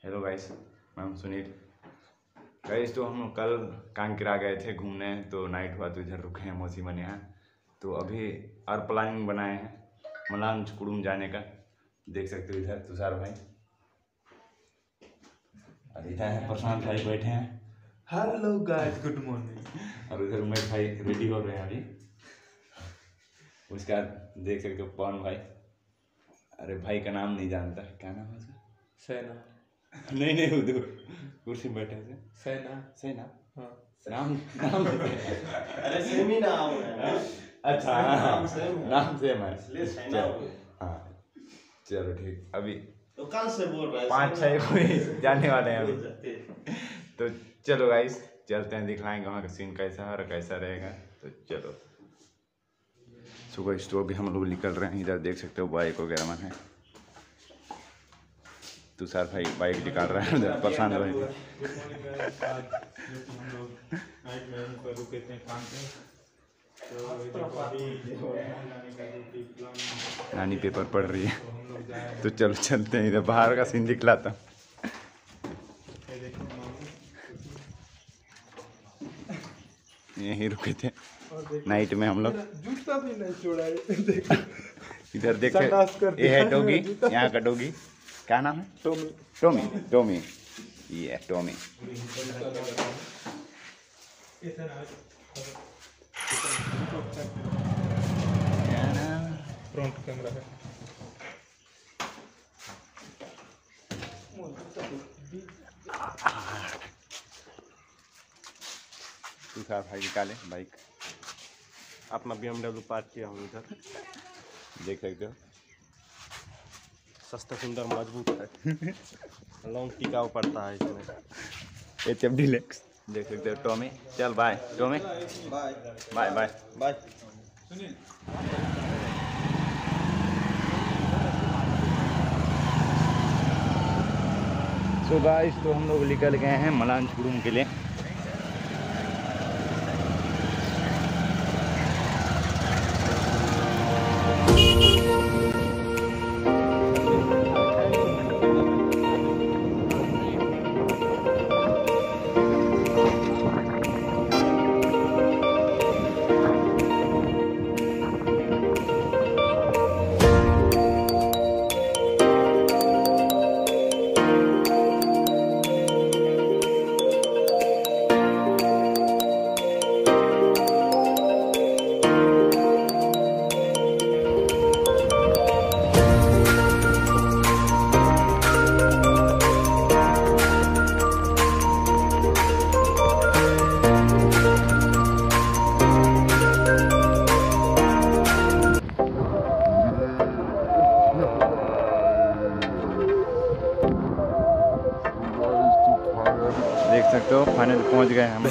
Hello guys, मैं हूं Sunil. Guys तो हम कल कांकेरा गए थे घूमने, तो नाइट हुआ तो इधर रुके हैं मौसी मन यहाँ। तो अभी और प्लानिंग बनाए हैं मलांचकुड़ुम जाने का। देख सकते हो इधर तुषार भाई और इधर है प्रशांत भाई बैठे हैं। Hello guys, good morning. और उधर उमेश भाई रेडी हो रहे हैं अभी। उसके बाद देख सकते हो पवन भाई, अरे भाई का नाम नहीं जानता, क्या नाम है उसका? सैना। नहीं उधर कुर्सी बैठे थे। सैना हाँ। नाम अरे सेम ही नाम है। अच्छा हाँ, नाम सेम है इसलिए सैना। हाँ चलो ठीक। अभी तो कल से बोल रहा है 5-6 कोई जाने वाले हैं अभी। तो चलो गाइस चलते हैं, दिखलाएंगे वहाँ का सीन कैसा है और कैसा रहेगा। तो चलो सुबह स्टोर भी हम लोग निकल रहे हैं। इधर देख सकते हो बाइक वगैरह में है। तुषार भाई बाइक निकाल रहा है, उधर प्रशांत भाई नानी पेपर पढ़ रही है। तो चलो चलते हैं, इधर बाहर का सीन दिखलाता। यहीं रुके थे नाइट में हम लोग। जूता भी नहीं छोड़ा है। इधर देखते, ये है डॉगी, यहाँ का डॉगी क्या नाम है? टोमी। ये है टोमी। फ्रंट कैमरा है। तुषार भाई निकाले बाइक। अपना BMW पार्क किया हूँ इधर। देख सकते हो सस्ता सुंदर मजबूत है। लॉन्ग टिकाऊ पड़ता है इसमें। HF deluxe. देख सकते हो टॉमी। चल bye Tommy, bye bye bye. So guys तो हम लोग निकल गए हैं मलांचकुड़ुम के लिए। देख सकते हो फाइनल पहुंच गए हम लोग।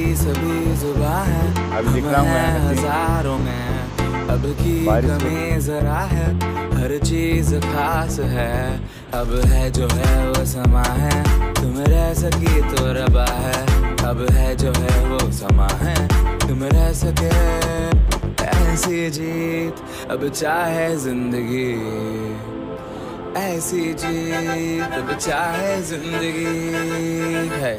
अभी दिख रहा हूँ हजारों में, अब की कमी जरा है, हर चीज खास है। अब है जो है वो समा है, तुम रह सकी तो रबा है। अब है जो है वो समा है, तुम रह सके ऐसी जीत। अब चाहे जिंदगी ऐसी जीत, अब चाहे जिंदगी है।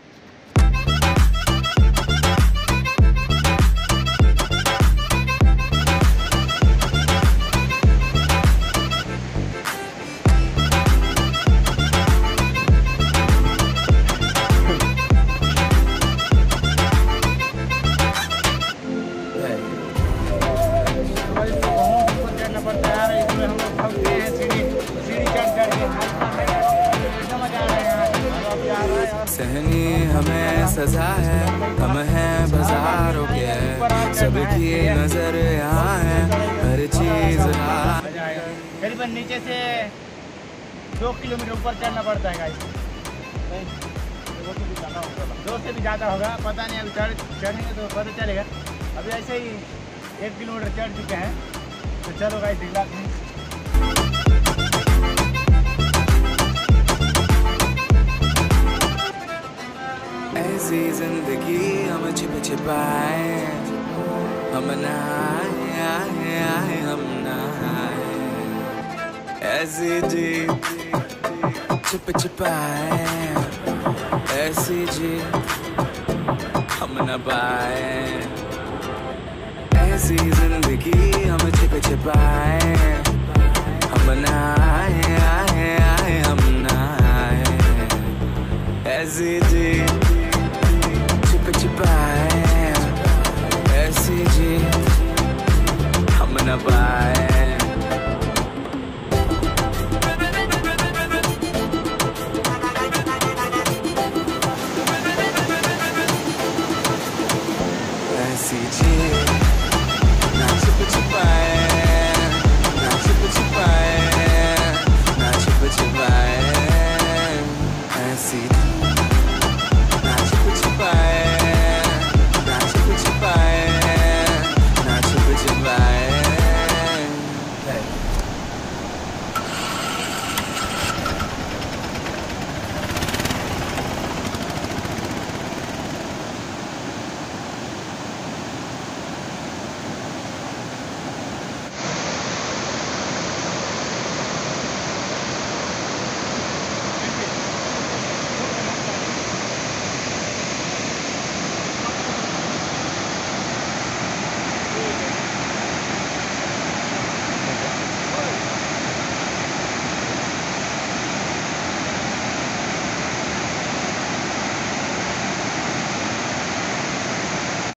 सहनी हमें सजा है, हम हैं बाजारों के, सबकी नजर यहाँ है, हर चीज करीबन नीचे से 2 किलोमीटर ऊपर चढ़ना पड़ता है गाइस। 2 से भी ज़्यादा होगा, पता नहीं। अभी चढ़ेंगे तो पता चलेगा। अभी ऐसे ही 1 किलोमीटर चढ़ चुके हैं। तो चलो गाइस दिखलाते हैं। ऐसी जिंदगी हम छिपाए, हम नहाए, हम नहाए। ऐसी जीत छिप छिपाए, ऐसी जी हम न पाए, ऐसी जिंदगी हम छिप छिपाए, हम ना आए, आए आए हम ना आए, ऐसी